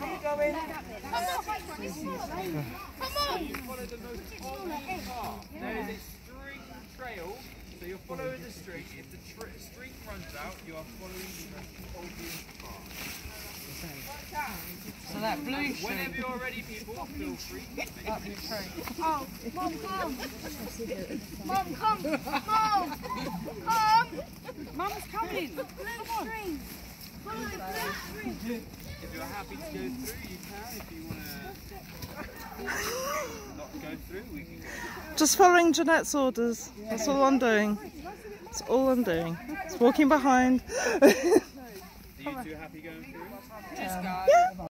going? Come on! You follow the most obvious path. There is a string trail, so you're following the string. If the string runs out, you are following the most obvious path. So that blue string. Whenever you're ready, people, feel free. That blue string. Oh, Mum, come! Mum, come! Mum! Come! Mum's coming! Blue string! Follow the blue string! If you're happy to go through, you can. If you want to not go through, we can go. Just following Jeanette's orders. That's all I'm doing. That's all I'm doing. Just walking behind. Are you two happy going through? Just go.